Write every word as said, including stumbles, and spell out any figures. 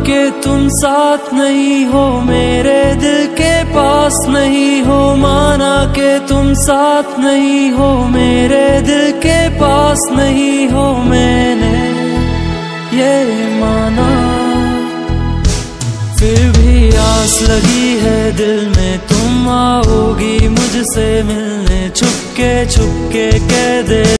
के तुम साथ नहीं हो, मेरे दिल के पास नहीं हो। माना के तुम साथ नहीं हो, मेरे दिल के पास नहीं हो। मैंने ये माना, फिर भी आस लगी है दिल में, तुम आओगी मुझसे मिलने। छुपके छुपके कह दे